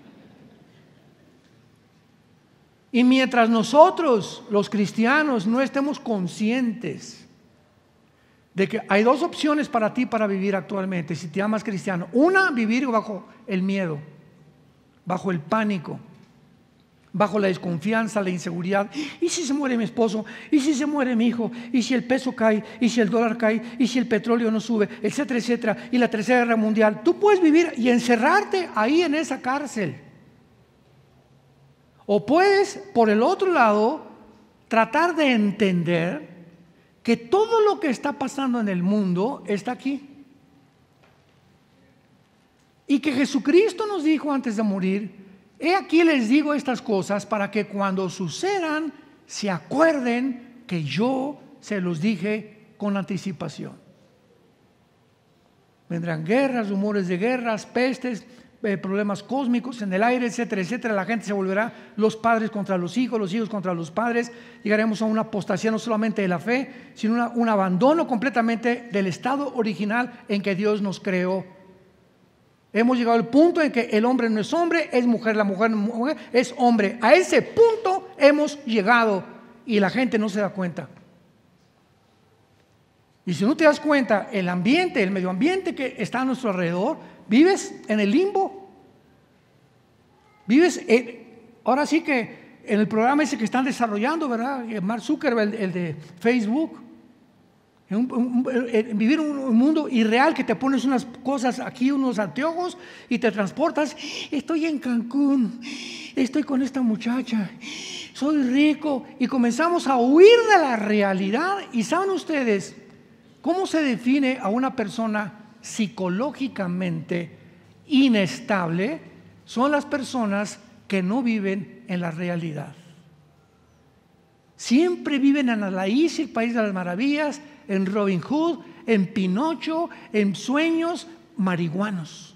Y mientras nosotros, los cristianos, no estemos conscientes de que hay dos opciones para ti para vivir actualmente, si te llamas cristiano. Una, vivir bajo el miedo, bajo el pánico, bajo la desconfianza, la inseguridad. ¿Y si se muere mi esposo? ¿Y si se muere mi hijo? ¿Y si el peso cae? ¿Y si el dólar cae? ¿Y si el petróleo no sube? Etcétera, etcétera. Y la tercera guerra mundial. Tú puedes vivir y encerrarte ahí en esa cárcel. O puedes, por el otro lado, tratar de entender que todo lo que está pasando en el mundo está aquí. Y que Jesucristo nos dijo antes de morir: he aquí les digo estas cosas para que cuando sucedan se acuerden que yo se los dije con anticipación. Vendrán guerras, rumores de guerras, pestes, eh, problemas cósmicos en el aire, etcétera, etcétera. La gente se volverá los padres contra los hijos, los hijos contra los padres. Llegaremos a una apostasía no solamente de la fe, sino una, un abandono completamente del estado original en que Dios nos creó. Hemos llegado al punto en que el hombre no es hombre, es mujer, la mujer no es mujer, es hombre. A ese punto hemos llegado y la gente no se da cuenta. Y si no te das cuenta, el ambiente, el medio ambiente que está a nuestro alrededor, vives en el limbo. Vives, en, ahora sí que en el programa ese que están desarrollando, ¿verdad? Mark Zuckerberg, el, el de Facebook. Un, un, un, vivir un, un mundo irreal que te pones unas cosas aquí, unos anteojos y te transportas. Estoy en Cancún, estoy con esta muchacha, soy rico, y comenzamos a huir de la realidad. Y saben ustedes cómo se define a una persona psicológicamente inestable. Son las personas que no viven en la realidad. Siempre viven en Alicia, el país de las maravillas, en Robin Hood, en Pinocho, en sueños marihuanos.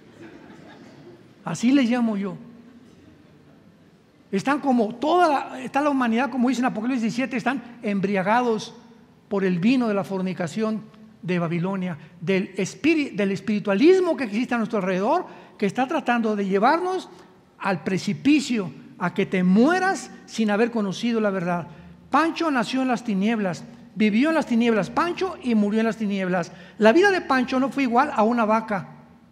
Así les llamo yo. Están como toda, está la humanidad, como dice en Apocalipsis diecisiete, están embriagados por el vino de la fornicación de Babilonia, del, espíritu, del espiritualismo que existe a nuestro alrededor, que está tratando de llevarnos al precipicio, a que te mueras sin haber conocido la verdad. Pancho nació en las tinieblas, vivió en las tinieblas, Pancho, y murió en las tinieblas. La vida de Pancho no fue igual a una vaca,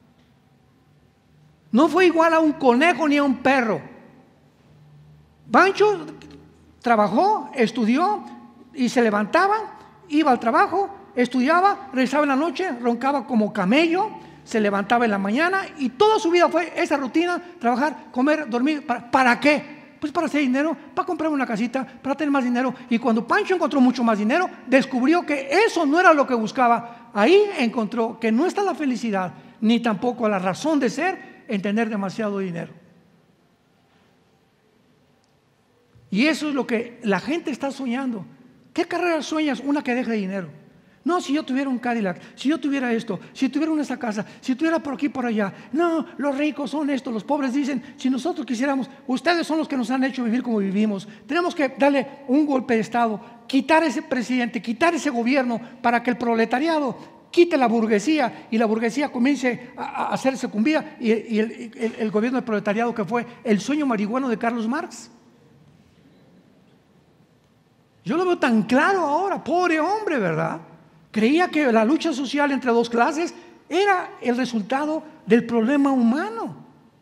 no fue igual a un conejo ni a un perro. Pancho trabajó, estudió y se levantaba, iba al trabajo, estudiaba, regresaba en la noche, roncaba como camello, se levantaba en la mañana y toda su vida fue esa rutina: trabajar, comer, dormir. ¿Para, ¿para qué? Pues para hacer dinero, para comprar una casita, para tener más dinero. Y cuando Pancho encontró mucho más dinero, descubrió que eso no era lo que buscaba. Ahí encontró que no está la felicidad, ni tampoco la razón de ser en tener demasiado dinero. Y eso es lo que la gente está soñando. ¿Qué carrera sueñas? Una que deje dinero. No, si yo tuviera un Cadillac, si yo tuviera esto, si tuviera una esta casa, si tuviera por aquí por allá. No, los ricos son estos, los pobres dicen: si nosotros quisiéramos, ustedes son los que nos han hecho vivir como vivimos. Tenemos que darle un golpe de estado, quitar ese presidente, quitar ese gobierno, para que el proletariado quite la burguesía y la burguesía comience a, a hacerse cumbía. Y, y el, el, el gobierno del proletariado, que fue el sueño marihuano de Carlos Marx. Yo lo veo tan claro ahora, pobre hombre, ¿verdad? Creía que la lucha social entre dos clases era el resultado del problema humano.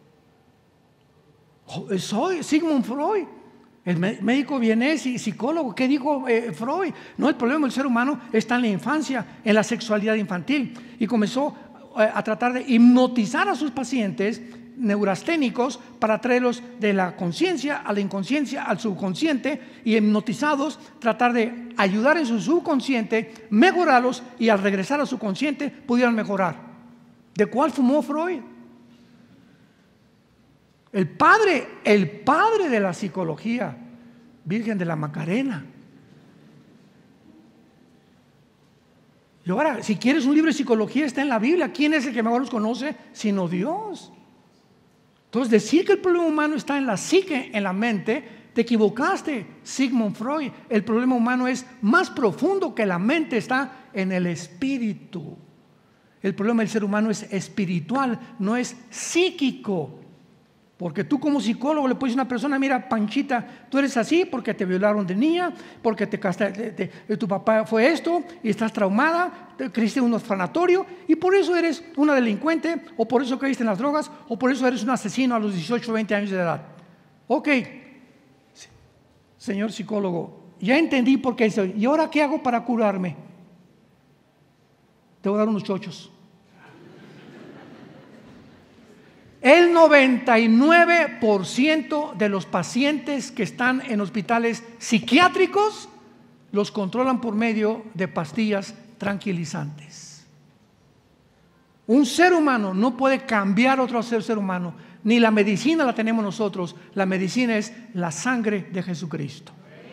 Soy Sigmund Freud, el médico vienés y psicólogo. ¿Qué dijo eh, Freud? No, el problema del ser humano está en la infancia, en la sexualidad infantil. Y comenzó eh, a tratar de hipnotizar a sus pacientes neurasténicos para traerlos de la conciencia a la inconsciencia, al subconsciente, y hipnotizados tratar de ayudar en su subconsciente, mejorarlos, y al regresar a su consciente pudieran mejorar. ¿De cuál fumó Freud? El padre, el padre de la psicología, Virgen de la Macarena. Y ahora, si quieres un libro de psicología, está en la Biblia. ¿Quién es el que mejor los conoce sino Dios? Entonces, decir que el problema humano está en la psique, en la mente, te equivocaste, Sigmund Freud. El problema humano es más profundo que la mente, está en el espíritu. El problema del ser humano es espiritual, no es psíquico. Porque tú como psicólogo le puedes decir a una persona, mira, Panchita, tú eres así porque te violaron de niña, porque te casaste, tu papá fue esto y estás traumada, te creciste en un orfanatorio y por eso eres una delincuente, o por eso caíste en las drogas, o por eso eres un asesino a los dieciocho, veinte años de edad. Ok, señor psicólogo, ya entendí por qué soy. ¿Y ahora qué hago para curarme? Te voy a dar unos chochos. El noventa y nueve por ciento de los pacientes que están en hospitales psiquiátricos los controlan por medio de pastillas tranquilizantes. Un ser humano no puede cambiar a otro ser, ser humano, ni la medicina la tenemos nosotros. La medicina es la sangre de Jesucristo.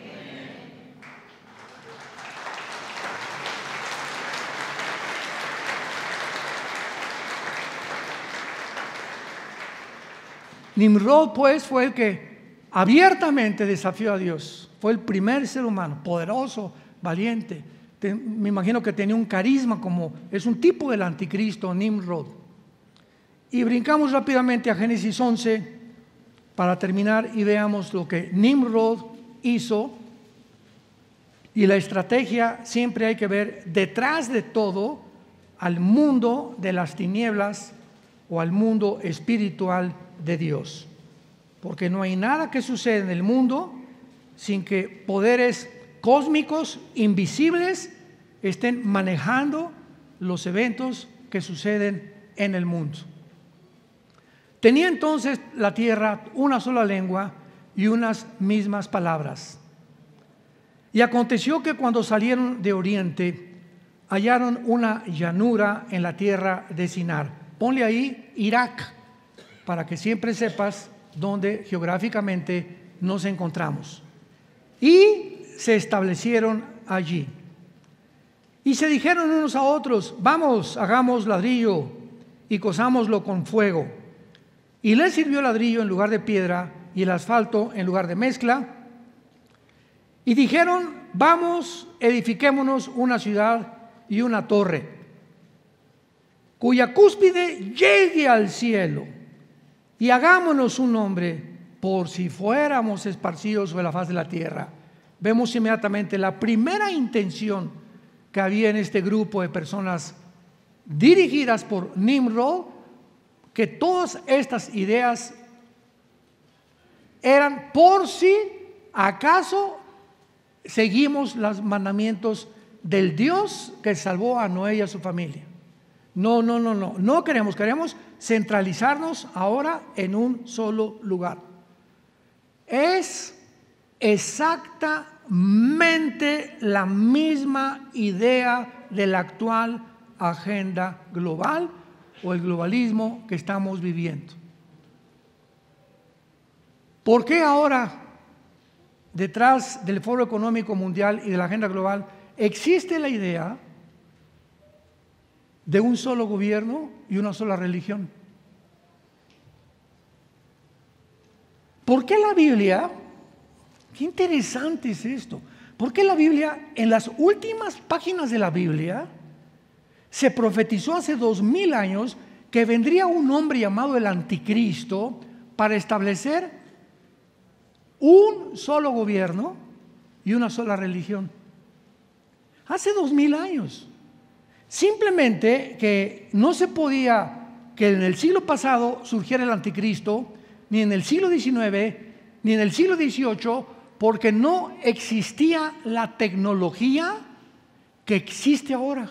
Nimrod, pues, fue el que abiertamente desafió a Dios. Fue el primer ser humano, poderoso, valiente. Te, me imagino que tenía un carisma, como es un tipo del anticristo, Nimrod. Y brincamos rápidamente a Génesis once para terminar y veamos lo que Nimrod hizo. Y la estrategia siempre hay que ver detrás de todo al mundo de las tinieblas o al mundo espiritual de Dios, porque no hay nada que suceda en el mundo sin que poderes cósmicos invisibles estén manejando los eventos que suceden en el mundo. Tenía entonces la tierra una sola lengua y unas mismas palabras. Y aconteció que cuando salieron de oriente hallaron una llanura en la tierra de Sinar. Ponle ahí Irak, para que siempre sepas dónde geográficamente nos encontramos. Y se establecieron allí. Y se dijeron unos a otros, vamos, hagamos ladrillo y cosámoslo con fuego. Y les sirvió ladrillo en lugar de piedra y el asfalto en lugar de mezcla. Y dijeron, vamos, edifiquémonos una ciudad y una torre, cuya cúspide llegue al cielo. Y hagámonos un nombre por si fuéramos esparcidos sobre la faz de la tierra. Vemos inmediatamente la primera intención que había en este grupo de personas dirigidas por Nimrod, que todas estas ideas eran por si acaso seguimos los mandamientos del Dios que salvó a Noé y a su familia. No, no, no, no, no queremos, queremos centralizarnos ahora en un solo lugar. Es exactamente la misma idea de la actual agenda global o el globalismo que estamos viviendo. ¿Por qué ahora, detrás del Foro Económico Mundial y de la agenda global, existe la idea de un solo gobierno y una sola religión? ¿Por qué la Biblia? Qué interesante es esto. ¿Por qué la Biblia, en las últimas páginas de la Biblia, se profetizó hace dos mil años que vendría un hombre llamado el Anticristo para establecer un solo gobierno y una sola religión? Hace dos mil años. Simplemente que no se podía que en el siglo pasado surgiera el anticristo, ni en el siglo diecinueve, ni en el siglo dieciocho, porque no existía la tecnología que existe ahora.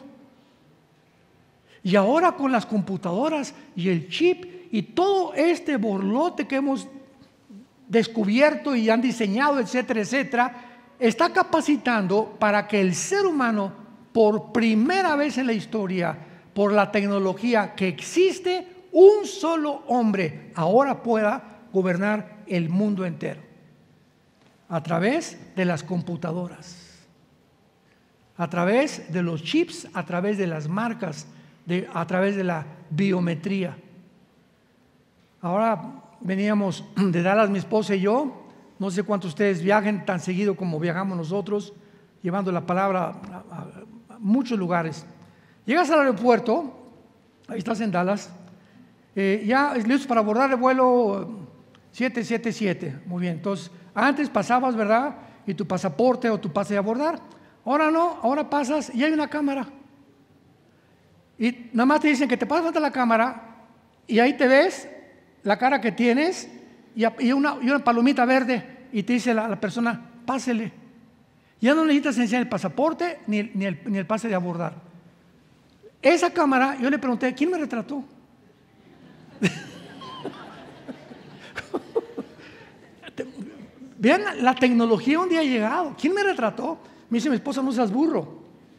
Y ahora con las computadoras y el chip y todo este borlote que hemos descubierto y han diseñado, etcétera, etcétera, está capacitando para que el ser humano, por primera vez en la historia, por la tecnología que existe, un solo hombre ahora pueda gobernar el mundo entero a través de las computadoras, a través de los chips, a través de las marcas, de, a través de la biometría. Ahora veníamos de Dallas, mi esposa y yo. No sé cuántos de ustedes viajen tan seguido como viajamos nosotros, llevando la palabra a, a, muchos lugares. Llegas al aeropuerto, ahí estás en Dallas, eh, ya listos para abordar el vuelo siete siete siete. Muy bien, entonces antes pasabas, ¿verdad? Y tu pasaporte o tu pase de abordar. Ahora no, ahora pasas y hay una cámara. Y nada más te dicen que te pasas ante la cámara y ahí te ves la cara que tienes y una, y una palomita verde y te dice la, la persona, pásele. Ya no necesitas enseñar el pasaporte ni el, ni, el, ni el pase de abordar. Esa cámara, yo le pregunté, ¿quién me retrató? Vean, la tecnología un día ha llegado. ¿Quién me retrató? Me dice mi esposa, no seas burro.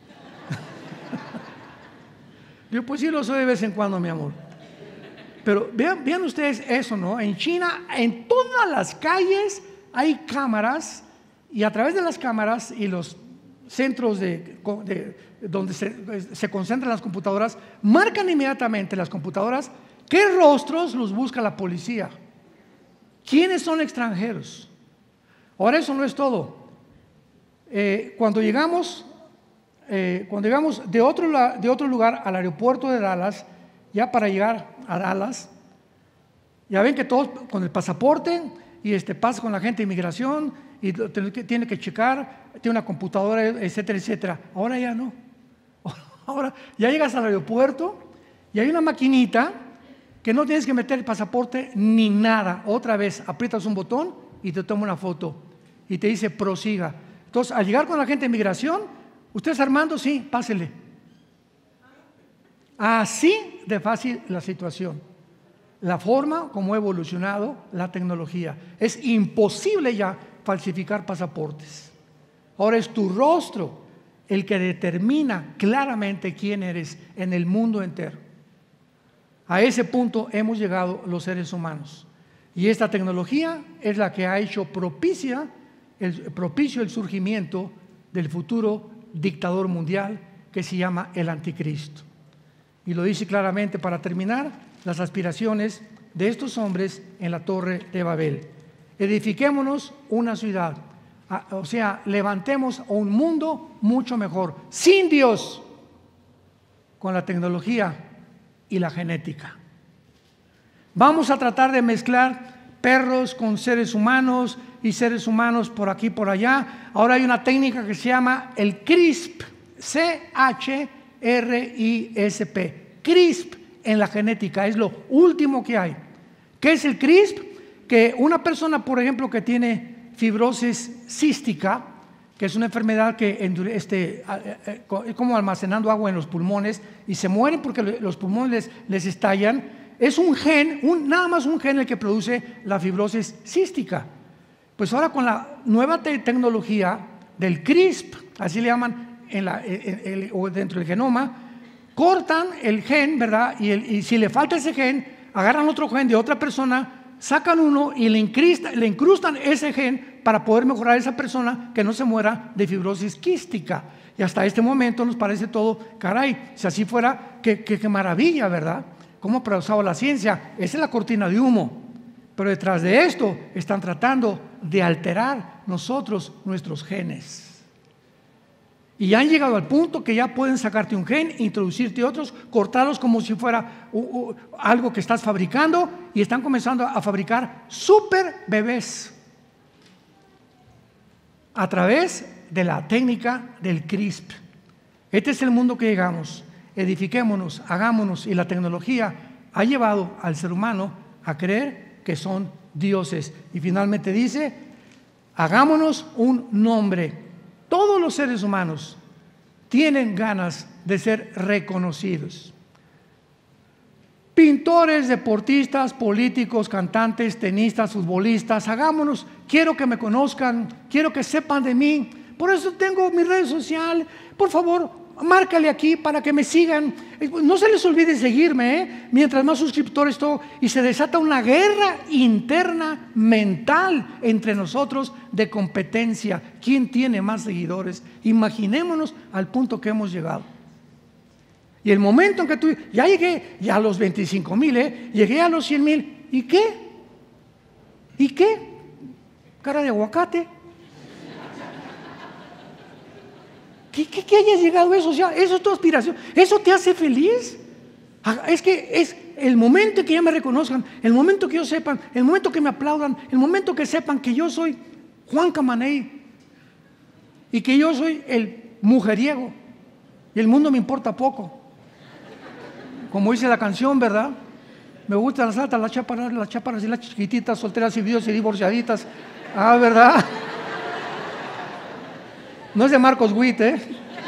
Yo, pues sí lo soy de vez en cuando, mi amor. Pero vean, vean ustedes eso, ¿no? En China, en todas las calles hay cámaras y a través de las cámaras y los centros de, de, donde se, se concentran las computadoras, marcan inmediatamente las computadoras qué rostros los busca la policía, quiénes son extranjeros. Ahora eso no es todo. Eh, cuando llegamos, eh, cuando llegamos de otro, de otro lugar al aeropuerto de Dallas, ya para llegar a Dallas, ya ven que todos con el pasaporte y este pasa con la gente de inmigración y tiene que checar, tiene una computadora, etcétera, etcétera. Ahora ya no. Ahora ya llegas al aeropuerto y hay una maquinita que no tienes que meter el pasaporte ni nada. Otra vez aprietas un botón y te toma una foto y te dice prosiga. Entonces, al llegar con la gente de inmigración, ¿usted es Armando? Sí, pásele. Así de fácil la situación. La forma como ha evolucionado la tecnología. Es imposible ya falsificar pasaportes. Ahora es tu rostro el que determina claramente quién eres en el mundo entero. A ese punto hemos llegado los seres humanos. Y esta tecnología es la que ha hecho propicia, el, propicio el surgimiento del futuro dictador mundial que se llama el anticristo. Y lo dice claramente para terminar las aspiraciones de estos hombres en la Torre de Babel. Edifiquémonos una ciudad, o sea, levantemos un mundo mucho mejor, sin Dios, con la tecnología y la genética. Vamos a tratar de mezclar perros con seres humanos y seres humanos por aquí por allá. Ahora hay una técnica que se llama el CRISP, C H R I S P. CRISP en la genética es lo último que hay. ¿Qué es el CRISP? Que una persona, por ejemplo, que tiene fibrosis cística, que es una enfermedad que este, es como almacenando agua en los pulmones y se mueren porque los pulmones les, les estallan. Es un gen, un, nada más un gen el que produce la fibrosis cística. Pues ahora con la nueva te tecnología del CRISP, así le llaman en la, en, en, o dentro del genoma, cortan el gen, ¿verdad? Y, el, y si le falta ese gen, agarran otro gen de otra persona, sacan uno y le, le incrustan ese gen para poder mejorar a esa persona que no se muera de fibrosis quística. Y hasta este momento nos parece todo, caray, si así fuera, qué, qué, qué maravilla, ¿verdad? ¿Cómo ha progresado la ciencia? Esa es la cortina de humo. Pero detrás de esto están tratando de alterar nosotros nuestros genes. Y han llegado al punto que ya pueden sacarte un gen, introducirte otros, cortarlos como si fuera uh, uh, algo que estás fabricando y están comenzando a fabricar super bebés a través de la técnica del CRISP. Este es el mundo que llegamos. Edifiquémonos, hagámonos, y la tecnología ha llevado al ser humano a creer que son dioses. Y finalmente dice, hagámonos un nombre. Todos los seres humanos tienen ganas de ser reconocidos. Pintores, deportistas, políticos, cantantes, tenistas, futbolistas, hagámonos, quiero que me conozcan, quiero que sepan de mí. Por eso tengo mi red social. Por favor, márcale aquí para que me sigan. No se les olvide seguirme, ¿eh? Mientras más suscriptores todo, y se desata una guerra interna mental entre nosotros de competencia. ¿Quién tiene más seguidores? Imaginémonos al punto que hemos llegado. Y el momento en que tú, ya llegué ya a los veinticinco mil, ¿eh? Llegué a los cien mil, ¿y qué? ¿Y qué? Cara de aguacate. ¿Qué, qué, qué hayas llegado a eso? O sea, eso es tu aspiración. ¿Eso te hace feliz? Es que es, el momento que ya me reconozcan, el momento que ellos sepan, el momento que me aplaudan, el momento que sepan que yo soy Juan Camaney y que yo soy el mujeriego y el mundo me importa poco. Como dice la canción, ¿verdad? Me gustan las altas, las chaparras, las chaparras y las chiquititas, solteras y viudas y divorciaditas. Ah, ¿verdad? No es de Marcos Witt, ¿eh?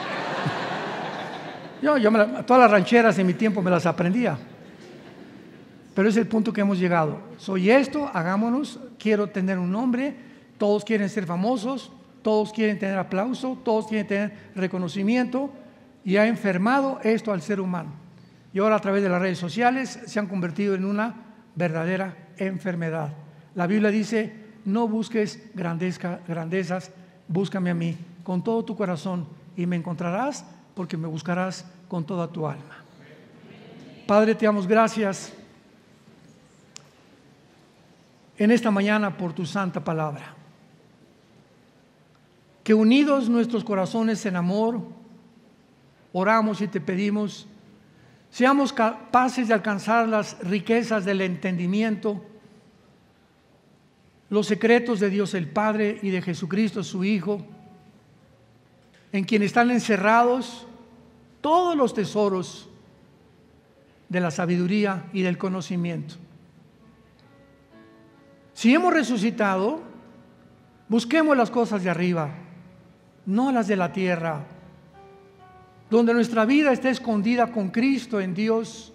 Yo, yo me la, todas las rancheras en mi tiempo me las aprendía. Pero es el punto que hemos llegado. Soy esto, hagámonos, quiero tener un nombre, todos quieren ser famosos, todos quieren tener aplauso, todos quieren tener reconocimiento, y ha enfermado esto al ser humano. Y ahora a través de las redes sociales se han convertido en una verdadera enfermedad. La Biblia dice, no busques grandezca, grandezas, búscame a mí con todo tu corazón y me encontrarás, porque me buscarás con toda tu alma. Padre, te damos gracias en esta mañana por tu santa palabra. Que unidos nuestros corazones en amor, oramos y te pedimos, seamos capaces de alcanzar las riquezas del entendimiento, los secretos de Dios el Padre y de Jesucristo su Hijo, en quien están encerrados todos los tesoros de la sabiduría y del conocimiento. Si hemos resucitado, busquemos las cosas de arriba, no las de la tierra, donde nuestra vida está escondida con Cristo en Dios.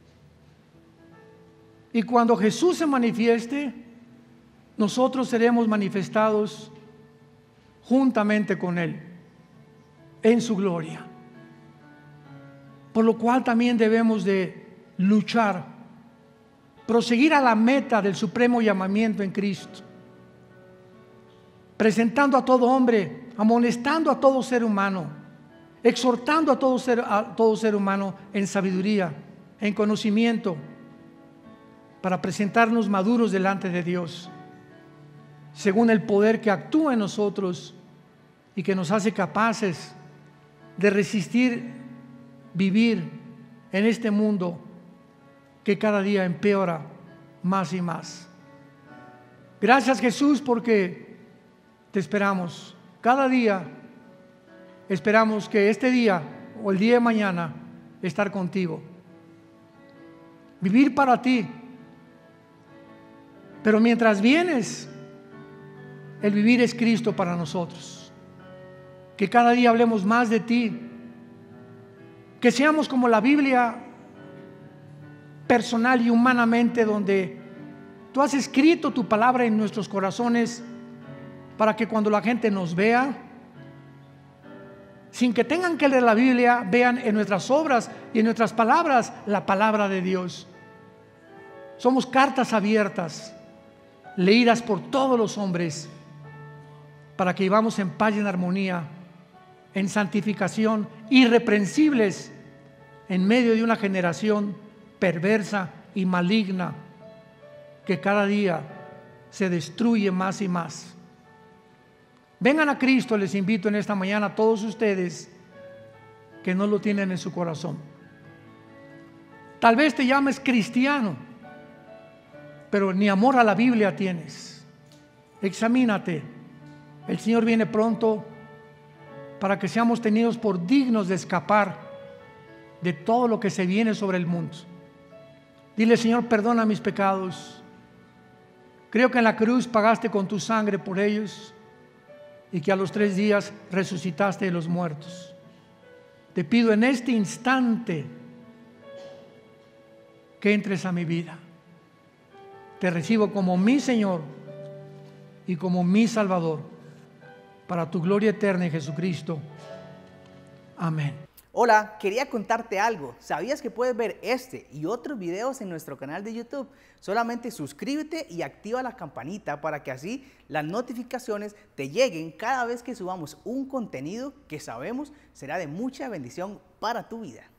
Y cuando Jesús se manifieste, nosotros seremos manifestados juntamente con Él en su gloria. Por lo cual también debemos de luchar, proseguir a la meta del supremo llamamiento en Cristo, presentando a todo hombre, amonestando a todo ser humano, exhortando a todo ser, a todo ser humano en sabiduría, en conocimiento, para presentarnos maduros delante de Dios, según el poder que actúa en nosotros y que nos hace capaces de resistir vivir en este mundo que cada día empeora más y más. Gracias, Jesús, porque te esperamos cada día. Esperamos que este día o el día de mañana estar contigo, vivir para ti. Pero mientras vienes, el vivir es Cristo para nosotros. Que cada día hablemos más de ti, que seamos como la Biblia personal y humanamente, donde tú has escrito tu palabra en nuestros corazones para que cuando la gente nos vea, sin que tengan que leer la Biblia, vean en nuestras obras y en nuestras palabras la palabra de Dios. Somos cartas abiertas, leídas por todos los hombres, para que vivamos en paz y en armonía, en santificación, irreprensibles en medio de una generación perversa y maligna que cada día se destruye más y más. Vengan a Cristo, les invito en esta mañana a todos ustedes que no lo tienen en su corazón. Tal vez te llames cristiano, pero ni amor a la Biblia tienes. Examínate. El Señor viene pronto para que seamos tenidos por dignos de escapar de todo lo que se viene sobre el mundo. Dile: Señor, perdona mis pecados. Creo que en la cruz pagaste con tu sangre por ellos y que a los tres días resucitaste de los muertos. Te pido en este instante que entres a mi vida. Te recibo como mi Señor y como mi Salvador, para tu gloria eterna en Jesucristo. Amén. Hola, quería contarte algo. ¿Sabías que puedes ver este y otros videos en nuestro canal de YouTube? Solamente suscríbete y activa la campanita para que así las notificaciones te lleguen cada vez que subamos un contenido que sabemos será de mucha bendición para tu vida.